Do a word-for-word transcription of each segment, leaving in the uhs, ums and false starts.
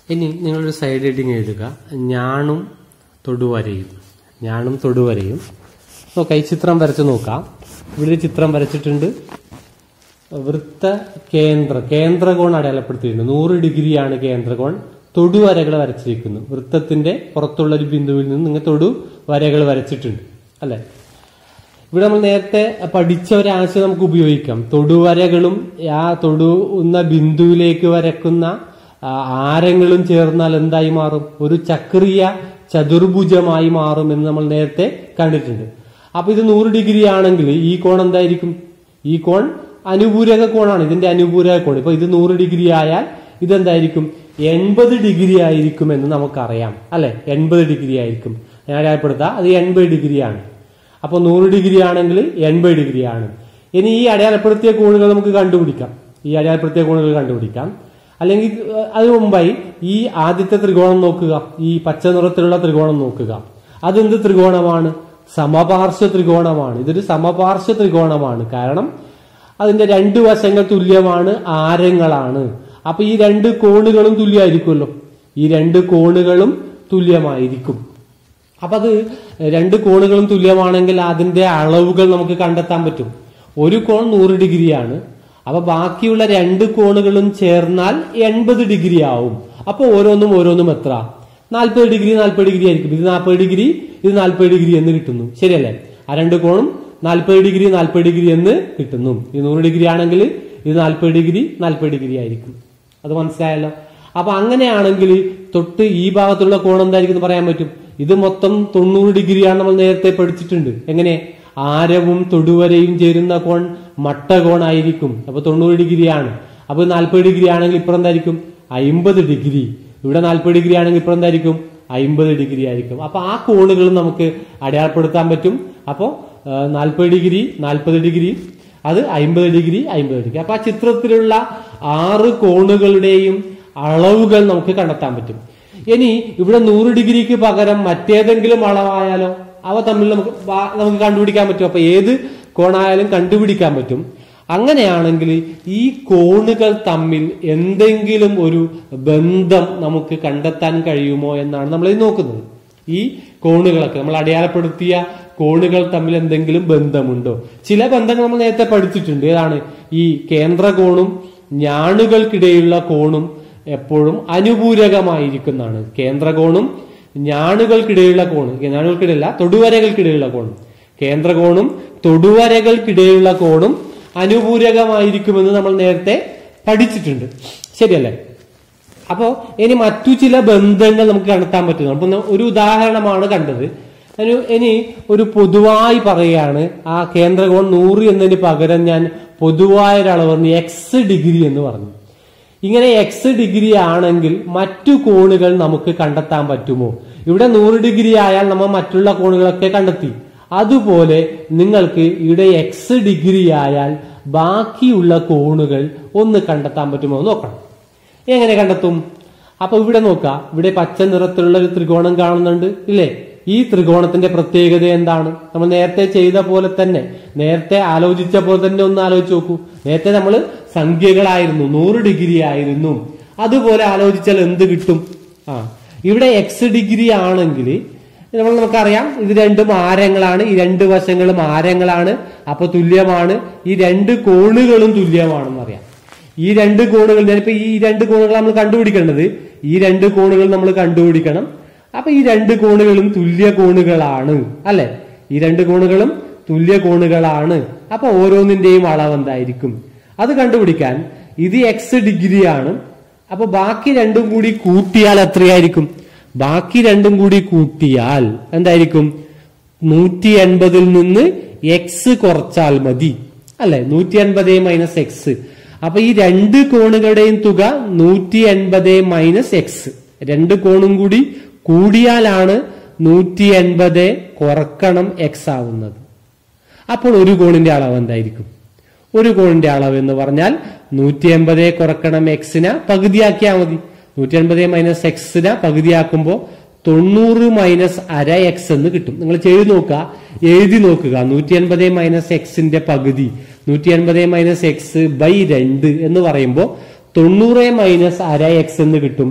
ഇനി നിങ്ങളൊരു side heading എഴുതുക, ഞാണും തൊടുവരയും. ഞാണും തൊടുവരയും. നോക്കാം, ഈ ചിത്രം വരച്ച് നോക്കാം. ഇവിടെ ഒരു ചിത്രം വരച്ചിട്ടുണ്ട്. വൃത്ത കേന്ദ്ര കേന്ദ്രകോൺ അടയാളപ്പെടുത്തിയിട്ടുണ്ട്. നൂറ് ഡിഗ്രിയാണ് കേന്ദ്രകോൺ. തൊടുവരകൾ വരച്ചിരിക്കുന്നു. വൃത്തത്തിന്റെ പുറത്തുള്ള ഒരു ബിന്ദുവിൽ നിന്ന് നിങ്ങൾ തൊടുവരകൾ വരച്ചിട്ടുണ്ട് അല്ലെ. ഇവിടെ നമ്മൾ നേരത്തെ പഠിച്ച ഒരു ആശയം നമുക്ക് ഉപയോഗിക്കാം. തൊടുവരകളും ആ തൊടുന്ന ബിന്ദുവിലേക്ക് വരക്കുന്ന ആരങ്ങളും ചേർന്നാൽ എന്തായി മാറും? ഒരു ചക്രീയ ചതുർഭുജമായി മാറും എന്ന് നമ്മൾ നേരത്തെ കണ്ടിട്ടുണ്ട്. അപ്പൊ ഇത് നൂറ് ഡിഗ്രി ആണെങ്കിൽ ഈ കോൺ എന്തായിരിക്കും? ഈ കോൺ അനുപൂരക കോണാണ്. ഇതിന്റെ അനുപൂരക കോൺ. ഇപ്പൊ ഇത് നൂറ് ഡിഗ്രി ആയാൽ ഇതെന്തായിരിക്കും? എൺപത് ഡിഗ്രി ആയിരിക്കും എന്ന് നമുക്കറിയാം അല്ലെ. എൺപത് ഡിഗ്രി ആയിരിക്കും. ഞാൻ അടയാളപ്പെടുത്താം, അത് എൺപത് ഡിഗ്രിയാണ്. അപ്പൊ നൂറ് ഡിഗ്രി ആണെങ്കിൽ എൺപത് ഡിഗ്രി ആണ്. ഇനി ഈ അടയാളപ്പെടുത്തിയ കോണുകൾ നമുക്ക് കണ്ടുപിടിക്കാം. ഈ അടയാളപ്പെടുത്തിയ കോണുകൾ കണ്ടുപിടിക്കാം. അല്ലെങ്കിൽ അതിനു മുമ്പായി ഈ ആദ്യത്തെ ത്രികോണം നോക്കുക. ഈ പച്ച നിറത്തിലുള്ള ത്രികോണം നോക്കുക. അതെന്ത് ത്രികോണമാണ്? സമപാർശ്വ ത്രികോണമാണ്. ഇതൊരു സമപാർശ്വ ത്രികോണമാണ്. കാരണം അതിന്റെ രണ്ട് വശങ്ങൾ തുല്യമാണ്, ആരങ്ങളാണ്. അപ്പൊ ഈ രണ്ട് കോണുകളും തുല്യമായിരിക്കുമല്ലോ. ഈ രണ്ട് കോണുകളും തുല്യമായിരിക്കും. അപ്പൊ അത് രണ്ട് കോണുകളും തുല്യമാണെങ്കിൽ അതിന്റെ അളവുകൾ നമുക്ക് കണ്ടെത്താൻ പറ്റും. ഒരു കോൺ നൂറ് ഡിഗ്രിയാണ്. അപ്പൊ ബാക്കിയുള്ള രണ്ട് കോണുകളും ചേർന്നാൽ എൺപത് ഡിഗ്രി ആവും. അപ്പൊ ഓരോന്നും ഓരോന്നും എത്ര? നാൽപ്പത് ഡിഗ്രി നാൽപ്പത് ഡിഗ്രി ആയിരിക്കും. ഇത് നാൽപ്പത് ഡിഗ്രി, ഇത് നാൽപ്പത് ഡിഗ്രി എന്ന് കിട്ടുന്നു. ശരിയല്ലേ? ആ രണ്ട് കോണും നാൽപ്പത് ഡിഗ്രി നാൽപ്പത് ഡിഗ്രി എന്ന് കിട്ടുന്നു. ഇത് നൂറ് ഡിഗ്രി ആണെങ്കിൽ ഇത് നാൽപ്പത് ഡിഗ്രി നാൽപ്പത് ഡിഗ്രി ആയിരിക്കും. അത് മനസ്സിലായല്ലോ. അപ്പൊ അങ്ങനെയാണെങ്കിൽ തൊട്ട് ഈ ഭാഗത്തുള്ള കോൺ എന്തായിരിക്കും എന്ന് പറയാൻ പറ്റും. ഇത് മൊത്തം തൊണ്ണൂറ് ഡിഗ്രിയാണ്. നമ്മൾ നേരത്തെ പഠിച്ചിട്ടുണ്ട്. എങ്ങനെ? ആരവും തൊടുവരയും ചേരുന്ന കോൺ മട്ടകോൺ ആയിരിക്കും. അപ്പൊ തൊണ്ണൂറ് ഡിഗ്രിയാണ്. അപ്പൊ നാൽപ്പത് ഡിഗ്രി ആണെങ്കിൽ ഇപ്പുറം എന്തായിരിക്കും? അമ്പത് ഡിഗ്രി. ഇവിടെ നാൽപ്പത് ഡിഗ്രി ആണെങ്കിൽ ഇപ്പുറം എന്തായിരിക്കും? അമ്പത് ഡിഗ്രി ആയിരിക്കും. അപ്പൊ ആ കോണുകൾ നമുക്ക് അടയാളപ്പെടുത്താൻ പറ്റും. അപ്പോ നാൽപ്പത് ഡിഗ്രി നാൽപ്പത് ഡിഗ്രി, അത് അമ്പത് ഡിഗ്രി അമ്പത് ഡിഗ്രി. അപ്പൊ ആ ചിത്രത്തിലുള്ള ആറ് കോണുകളുടെയും അളവുകൾ നമുക്ക് കണ്ടെത്താൻ പറ്റും. ഇനി ഇവിടെ നൂറ് ഡിഗ്രിക്ക് പകരം മറ്റേതെങ്കിലും അളവായാലോ അവ തമ്മിൽ നമുക്ക് നമുക്ക് കണ്ടുപിടിക്കാൻ പറ്റും. അപ്പൊ ഏത് കോണായാലും കണ്ടുപിടിക്കാൻ പറ്റും. അങ്ങനെയാണെങ്കിൽ ഈ കോണുകൾ തമ്മിൽ എന്തെങ്കിലും ഒരു ബന്ധം നമുക്ക് കണ്ടെത്താൻ കഴിയുമോ എന്നാണ് നമ്മൾ ഇത് നോക്കുന്നത്. ഈ കോണുകളൊക്കെ നമ്മൾ അടയാളപ്പെടുത്തിയ കോണുകൾ തമ്മിൽ എന്തെങ്കിലും ബന്ധമുണ്ടോ? ചില ബന്ധങ്ങൾ നമ്മൾ നേരത്തെ പഠിച്ചിട്ടുണ്ട്. ഏതാണ്? ഈ കേന്ദ്രകോണും ഞാണുകൾക്കിടയിലുള്ള കോണും എപ്പോഴും അനുപൂരകമായിരിക്കുന്നതാണ്. കേന്ദ്രകോണും ഞാണുകൾക്കിടയിലുള്ള കോണ്, ഞാണുകൾക്കിടയില്ല തൊടുവരകൾക്കിടയിലുള്ള കോണും, കേന്ദ്രകോണും തൊടുവരകൾക്കിടയിലുള്ള കോണും അനുപൂരകമായിരിക്കുമെന്ന് നമ്മൾ നേരത്തെ പഠിച്ചിട്ടുണ്ട്. ശരിയല്ലേ? അപ്പോ ഇനി മറ്റു ചില ബന്ധങ്ങൾ നമുക്ക് കണ്ടെത്താൻ പറ്റുന്നു. അപ്പൊ ഒരു ഉദാഹരണമാണ് കണ്ടത്. ഇനി ഒരു പൊതുവായി പറയുകയാണ്, ആ കേന്ദ്രകോൺ നൂറ് എന്നതിന് പകരം ഞാൻ പൊതുവായ ഒരളവ് പറഞ്ഞു എക്സ് ഡിഗ്രി എന്ന് പറഞ്ഞു. ഇങ്ങനെ എക്സ് ഡിഗ്രി ആണെങ്കിൽ മറ്റു കോണുകൾ നമുക്ക് കണ്ടെത്താൻ പറ്റുമോ? ഇവിടെ നൂറ് ഡിഗ്രി ആയാൽ നമ്മൾ മറ്റുള്ള കോണുകളൊക്കെ കണ്ടെത്തി. അതുപോലെ നിങ്ങൾക്ക് ഇവിടെ എക്സ് ഡിഗ്രി ആയാൽ ബാക്കിയുള്ള കോണുകൾ ഒന്ന് കണ്ടെത്താൻ പറ്റുമോ എന്ന് നോക്കണം. എങ്ങനെ കണ്ടെത്തും? അപ്പൊ ഇവിടെ നോക്കാം. ഇവിടെ പച്ച നിറത്തിലുള്ള ഒരു ത്രികോണം കാണുന്നുണ്ട് ഇല്ലേ? ഈ ത്രികോണത്തിന്റെ പ്രത്യേകത എന്താണ്? നമ്മൾ നേരത്തെ ചെയ്ത പോലെ തന്നെ, നേരത്തെ ആലോചിച്ച പോലെ തന്നെ ഒന്ന് ആലോചിച്ച് നോക്കൂ. നേരത്തെ നമ്മൾ സംഖ്യകളായിരുന്നു, നൂറ് ഡിഗ്രി ആയിരുന്നു. അതുപോലെ ആലോചിച്ചാൽ എന്ത് കിട്ടും? ആ ഇവിടെ എക്സ് ഡിഗ്രി ആണെങ്കിൽ നമ്മൾ നമുക്കറിയാം ഇത് രണ്ടും ആരങ്ങളാണ്. ഈ രണ്ട് വശങ്ങളും ആരങ്ങളാണ്. അപ്പൊ തുല്യമാണ്. ഈ രണ്ട് കോണുകളും തുല്യമാണെന്ന് അറിയാം. ഈ രണ്ട് കോണുകൾ, ഞാനിപ്പോ ഈ രണ്ട് കോണുകൾ നമ്മൾ കണ്ടുപിടിക്കേണ്ടത്, ഈ രണ്ട് കോണുകൾ നമ്മൾ കണ്ടുപിടിക്കണം. അപ്പൊ ഈ രണ്ട് കോണുകളും തുല്യ കോണുകളാണ് അല്ലെ? ഈ രണ്ട് കോണുകളും തുല്യ കോണുകളാണ്. അപ്പൊ ഓരോന്നിന്റെയും അളവ് എന്തായിരിക്കും? അത് കണ്ടുപിടിക്കാൻ ഇത് എക്സ് ഡിഗ്രിയാണ്. അപ്പൊ ബാക്കി രണ്ടും കൂടി കൂട്ടിയാൽ എത്രയായിരിക്കും? ബാക്കി രണ്ടും കൂടി കൂട്ടിയാൽ എന്തായിരിക്കും? നൂറ്റി എൺപതിൽ നിന്ന് എക്സ് കുറച്ചാൽ മതി അല്ലെ? നൂറ്റി എൺപത് മൈനസ് എക്സ്. അപ്പൊ ഈ രണ്ട് കോണുകളുടെയും തുക നൂറ്റി എൺപത് മൈനസ് എക്സ്. രണ്ട് കോണും കൂടി കൂടിയാലാണ് നൂറ്റി എൺപത് കുറക്കണം എക്സ് ആവുന്നത്. അപ്പോൾ ഒരു കോണിന്റെ അളവ് എന്തായിരിക്കും? ഒരു കോണിന്റെ അളവ് എന്ന് പറഞ്ഞാൽ നൂറ്റി എൺപത് കുറക്കണം എക്സിനെ പകുതിയാക്കിയാൽ മതി. നൂറ്റി എൺപത് മൈനസ് എക്സിനെ പകുതിയാക്കുമ്പോൾ തൊണ്ണൂറ് മൈനസ് അര എക്സ് എന്ന് കിട്ടും. നിങ്ങൾ ചെയ്ത് നോക്കുക, എഴുതി നോക്കുക. നൂറ്റി എൺപത് മൈനസ് എക്സിന്റെ പകുതി നൂറ്റി എൺപത് മൈനസ് എക്സ് ബൈ രണ്ട് എന്ന് പറയുമ്പോൾ തൊണ്ണൂറ് മൈനസ് അര എക്സ് എന്ന് കിട്ടും.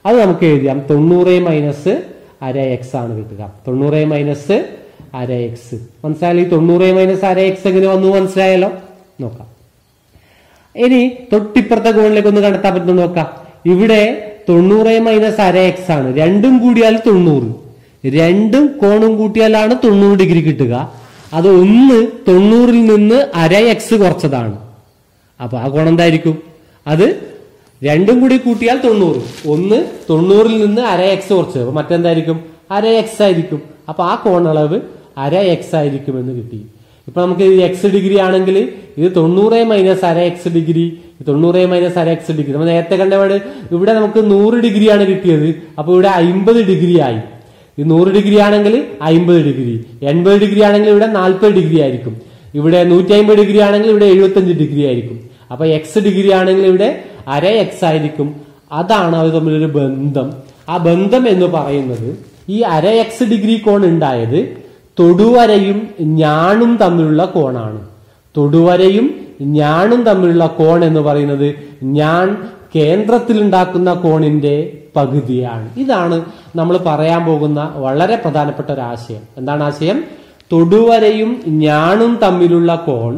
അത് നമുക്ക് എഴുതാം. തൊണ്ണൂറ് മൈനസ് അര എക്സ് ആണ് കിട്ടുക. തൊണ്ണൂറ് മൈനസ് അര എക്സ് മനസ്സിലായാലും ഈ തൊണ്ണൂറ് മൈനസ് അര എക്സ് എങ്ങനെ വന്നു മനസ്സിലായല്ലോ. നോക്കാം. ഇനി തൊട്ടിപ്പുറത്തെ കോണിലേക്ക് ഒന്ന് കണ്ടെത്താൻ പറ്റുന്ന നോക്കാം. ഇവിടെ തൊണ്ണൂറ് മൈനസ് അര എക്സ് ആണ്. രണ്ടും കൂടിയാൽ തൊണ്ണൂറ്. രണ്ടും കോണും കൂട്ടിയാലാണ് തൊണ്ണൂറ് ഡിഗ്രി കിട്ടുക. അത് ഒന്ന് തൊണ്ണൂറിൽ നിന്ന് അര എക്സ് കുറച്ചതാണ്. അപ്പൊ ആ കോണം എന്തായിരിക്കും? അത് രണ്ടും കൂടി കൂട്ടിയാൽ തൊണ്ണൂറ്. ഒന്ന് തൊണ്ണൂറിൽ നിന്ന് അര എക്സ് കുറച്ചത്. അപ്പൊ മറ്റെന്തായിരിക്കും? അര എക്സ് ആയിരിക്കും. അപ്പൊ ആ കോണളവ് അര എക്സ് ആയിരിക്കും എന്ന് കിട്ടി. ഇപ്പൊ നമുക്ക് എക്സ് ഡിഗ്രി ആണെങ്കിൽ ഇത് തൊണ്ണൂറ് മൈനസ് അര എക്സ് ഡിഗ്രി, തൊണ്ണൂറ് മൈനസ് അര എക്സ് ഡിഗ്രി. നമ്മൾ നേരത്തെ കണ്ടപാട് ഇവിടെ നമുക്ക് നൂറ് ഡിഗ്രിയാണ് കിട്ടിയത്. അപ്പൊ ഇവിടെ അമ്പത് ഡിഗ്രി ആയി. ഈ നൂറ് ഡിഗ്രി ആണെങ്കിൽ അമ്പത് ഡിഗ്രി, എൺപത് ഡിഗ്രി ആണെങ്കിൽ ഇവിടെ നാൽപ്പത് ഡിഗ്രി ആയിരിക്കും. ഇവിടെ നൂറ്റി അമ്പത് ഡിഗ്രി ആണെങ്കിൽ ഇവിടെ എഴുപത്തഞ്ച് ഡിഗ്രി ആയിരിക്കും. അപ്പൊ എക്സ് ഡിഗ്രി ആണെങ്കിൽ ഇവിടെ അര എക്സ് ആയിരിക്കും. അതാണ് അവർ തമ്മിലൊരു ബന്ധം. ആ ബന്ധം എന്ന് പറയുന്നത് ഈ അര എക്സ് ഡിഗ്രി കോൺ ഉണ്ടായത് തൊടുവരയും ഞാണും തമ്മിലുള്ള കോണാണ്. തൊടുവരയും ഞാണും തമ്മിലുള്ള കോൺ എന്ന് പറയുന്നത് ഞാൻ കേന്ദ്രത്തിൽ ഉണ്ടാക്കുന്ന കോണിന്റെ പകുതിയാണ്. ഇതാണ് നമ്മൾ പറയാൻ പോകുന്ന വളരെ പ്രധാനപ്പെട്ട ഒരു ആശയം. എന്താണ് ആശയം? തൊടുവരയും ഞാണും തമ്മിലുള്ള കോൺ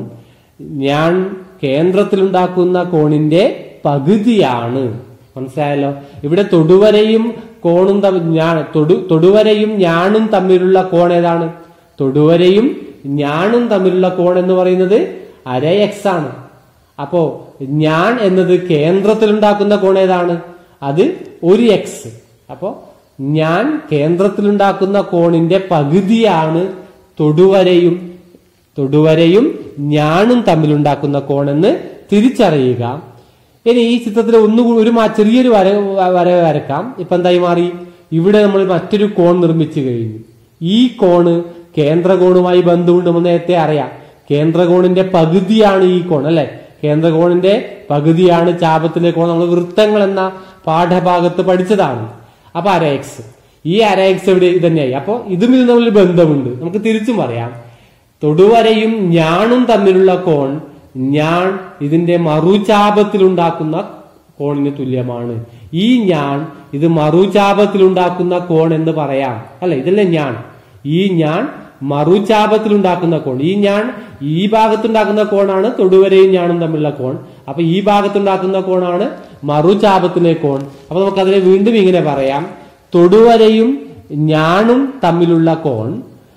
ഞാൻ കേന്ദ്രത്തിലുണ്ടാക്കുന്ന കോണിന്റെ പകുതിയാണ്. മനസ്സിലായല്ലോ? ഇവിടെ തൊടുവരയും കോണും തൊടു തൊടുവരയും ഞാണും തമ്മിലുള്ള കോൺ ഏതാണ്? തൊടുവരയും ഞാണും തമ്മിലുള്ള കോൺ എന്ന് പറയുന്നത് അര എക്സ് ആണ്. അപ്പോ ഞാൻ എന്നത് കേന്ദ്രത്തിലുണ്ടാക്കുന്ന കോൺ ഏതാണ്? അത് ഒരു എക്സ്. അപ്പോ ഞാൻ കേന്ദ്രത്തിലുണ്ടാക്കുന്ന കോണിന്റെ പകുതിയാണ് തൊടുവരയും തൊടുവരയും ഞാണും തമ്മിലുണ്ടാക്കുന്ന കോണെന്ന് തിരിച്ചറിയുക. ഇനി ഈ ചിത്രത്തിൽ ഒന്നുകൂടി ഒരു ചെറിയൊരു വര വര വരക്കാം. ഇപ്പൊ എന്തായി മാറി? ഇവിടെ നമ്മൾ മറ്റൊരു കോൺ നിർമ്മിച്ചു കഴിഞ്ഞു. ഈ കോണ് കേന്ദ്രകോണുമായി ബന്ധമുണ്ട്. നമ്മൾ നേരത്തെ അറിയാം. കേന്ദ്രകോണിന്റെ പകുതിയാണ് ഈ കോൺ, അല്ലെ? കേന്ദ്രകോണിന്റെ പകുതിയാണ് ചാപത്തിലെ കോൺ. നമ്മൾ വൃത്തങ്ങൾ എന്ന പാഠഭാഗത്ത് പഠിച്ചതാണ്. അപ്പൊ അര എക്സ്, ഈ അര എക്സ് എവിടെ? ഇതന്നെയായി. അപ്പൊ ഇതും ഇത് തമ്മിൽ ബന്ധമുണ്ട്. നമുക്ക് തിരിച്ചും പറയാം. തൊടുവരയും ഞാണും തമ്മിലുള്ള കോൺ ഞാൻ ഇതിന്റെ മറുചാപത്തിലുണ്ടാക്കുന്ന കോണിന് തുല്യമാണ്. ഈ ഞാൻ ഇത് മറുചാപത്തിലുണ്ടാക്കുന്ന കോൺ എന്ന് പറയാം, അല്ലെ? ഇതല്ലേ ഞാൻ. ഈ ഞാൻ മറുചാപത്തിലുണ്ടാക്കുന്ന കോൺ. ഈ ഞാൻ ഈ ഭാഗത്തുണ്ടാക്കുന്ന കോണാണ് തൊടുവരയും ഞാണും തമ്മിലുള്ള കോൺ. അപ്പൊ ഈ ഭാഗത്തുണ്ടാക്കുന്ന കോണാണ് മറുചാപത്തിലെ കോൺ. അപ്പൊ നമുക്ക് അതിനെ വീണ്ടും ഇങ്ങനെ പറയാം. തൊടുവരയും ഞാണും തമ്മിലുള്ള കോൺ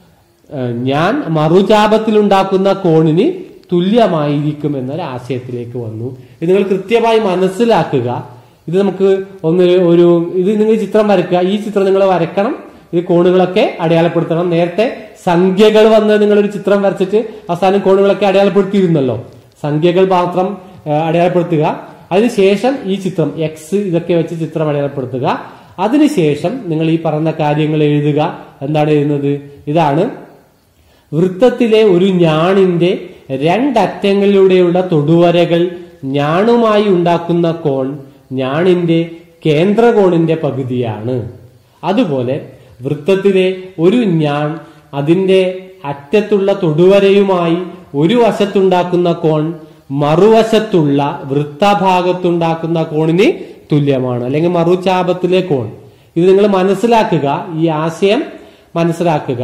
ഞാൻ മറുചാപത്തിലുണ്ടാക്കുന്ന കോണിന് തുല്യമായിരിക്കും എന്നൊരു ആശയത്തിലേക്ക് വന്നു. ഇത് നിങ്ങൾ കൃത്യമായി മനസ്സിലാക്കുക. ഇത് നമുക്ക് ഒന്ന് ഒരു ഇത് നിങ്ങൾ ചിത്രം വരയ്ക്കുക. ഈ ചിത്രം നിങ്ങൾ വരക്കണം. ഇത് കോണുകളൊക്കെ അടയാളപ്പെടുത്തണം. നേരത്തെ സംഖ്യകൾ വന്ന് നിങ്ങളൊരു ചിത്രം വരച്ചിട്ട് അവസാനം കോണുകളൊക്കെ അടയാളപ്പെടുത്തിയിരുന്നല്ലോ. സംഖ്യകൾ മാത്രം അടയാളപ്പെടുത്തുക. അതിനുശേഷം ഈ ചിത്രം എക്സ് ഇതൊക്കെ വെച്ച് ചിത്രം അടയാളപ്പെടുത്തുക. അതിനുശേഷം നിങ്ങൾ ഈ പറഞ്ഞ കാര്യങ്ങൾ എഴുതുക. എന്താണ് എഴുതുന്നത്? ഇതാണ് വൃത്തത്തിലെ ഒരു ഞാണിന്റെ രണ്ടറ്റങ്ങളിലൂടെയുള്ള തൊടുവരകൾ ഞാണുമായി ഉണ്ടാക്കുന്ന കോൺ ഞാണിന്റെ കേന്ദ്രകോണിന്റെ പകുതിയാണ്. അതുപോലെ വൃത്തത്തിലെ ഒരു ഞാൻ അതിന്റെ അറ്റത്തുള്ള തൊടുവരയുമായി ഒരു വശത്തുണ്ടാക്കുന്ന കോൺ മറുവശത്തുള്ള വൃത്തഭാഗത്തുണ്ടാക്കുന്ന കോണിന് തുല്യമാണ്, അല്ലെങ്കിൽ മറുചാപത്തിലെ കോൺ. ഇത് നിങ്ങൾ മനസ്സിലാക്കുക. ഈ ആശയം മനസ്സിലാക്കുക.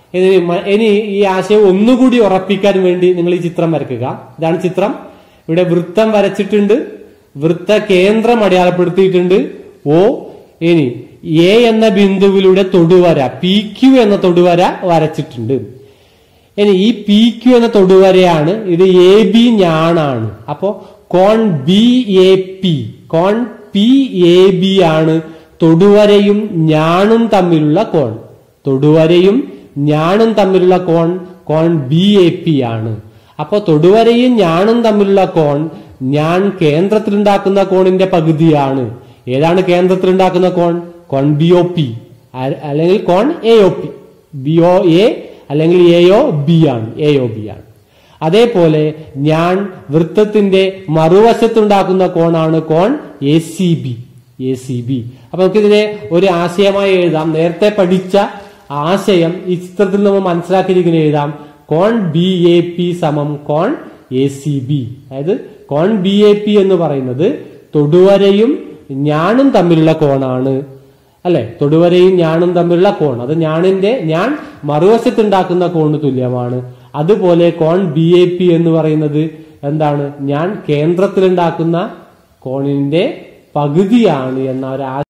ഇനി ഈ ആശയം ഒന്നുകൂടി ഉറപ്പിക്കാൻ വേണ്ടി നിങ്ങൾ ഈ ചിത്രം വരയ്ക്കുക. ഇതാണ് ചിത്രം. ഇവിടെ വൃത്തം വരച്ചിട്ടുണ്ട്. വൃത്ത കേന്ദ്രം അടയാളപ്പെടുത്തിയിട്ടുണ്ട് ഓ. ഇനി എ എന്ന ബിന്ദുവിലൂടെ തൊടുവര പി ക്യു എന്ന തൊടുവര വരച്ചിട്ടുണ്ട്. ഇനി ഈ പി ക്യു എന്ന തൊടുവരയാണ്. ഇത് എ ബി ഞാണാണ്. അപ്പോ കോൺ ബി എ പി കോൺ പി എ ബി ആണ് തൊടുവരയും ഞാണും തമ്മിലുള്ള കോൺ. തൊടുവരയും ഞാണും തമ്മിലുള്ള കോൺ കോൺ ബി എ പി ആണ്. അപ്പോ തൊടുവരയും ഞാണും തമ്മിലുള്ള കോൺ ഞാൻ കേന്ദ്രത്തിലുണ്ടാക്കുന്ന കോണിന്റെ പകുതിയാണ്. ഏതാണ് കേന്ദ്രത്തിലുണ്ടാക്കുന്ന കോൺ? കോൺ ബി ഒ പി അല്ലെങ്കിൽ കോൺ A O P. B O A അല്ലെങ്കിൽ എ ഒ ബി ആണ്. എ ഒ ബി ആണ്. അതേപോലെ ഞാൻ വൃത്തത്തിന്റെ മറുവശത്തുണ്ടാക്കുന്ന കോണാണ് കോൺ A C B. A C B. അപ്പൊ നമുക്കിതിനെ ഒരു ആശയമായി എഴുതാം. നേരത്തെ പഠിച്ച ആശയം ഈ ചിത്രത്തിൽ നമ്മൾ മനസ്സിലാക്കിയിരിക്കുന്ന എഴുതാം. കോൺ ബി എ പി സമം കോൺ എ സി ബി. അതായത് കോൺ ബി എ പി എന്ന് പറയുന്നത് തൊടുവരയും ഞാണും തമ്മിലുള്ള കോണാണ്. അല്ലെ, തൊടുവരയും ഞാണും തമ്മിലുള്ള കോൺ, അത് ഞാണിന്റെ ഞാൻ മറുവശത്തുണ്ടാക്കുന്ന കോണ് തുല്യമാണ്. അതുപോലെ കോൺ ബി എ പി എന്ന് പറയുന്നത് എന്താണ്? ഞാൻ കേന്ദ്രത്തിലുണ്ടാക്കുന്ന കോണിന്റെ പകുതിയാണ് എന്ന ഒരു